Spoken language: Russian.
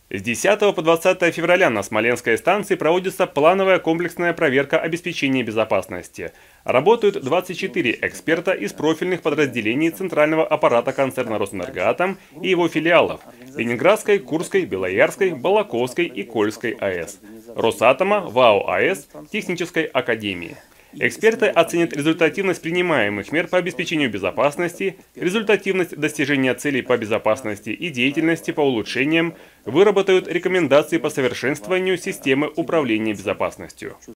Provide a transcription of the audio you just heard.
С 10 по 20 февраля на Смоленской станции проводится плановая комплексная проверка обеспечения безопасности. Работают 24 эксперта из профильных подразделений центрального аппарата концерна «Росэнергоатом» и его филиалов – Ленинградской, Курской, Белоярской, Балаковской и Кольской АЭС, Росатома, ВАО АЭС, Технической академии. Эксперты оценят результативность принимаемых мер по обеспечению безопасности, результативность достижения целей по безопасности и деятельности по улучшениям, выработают рекомендации по совершенствованию системы управления безопасностью.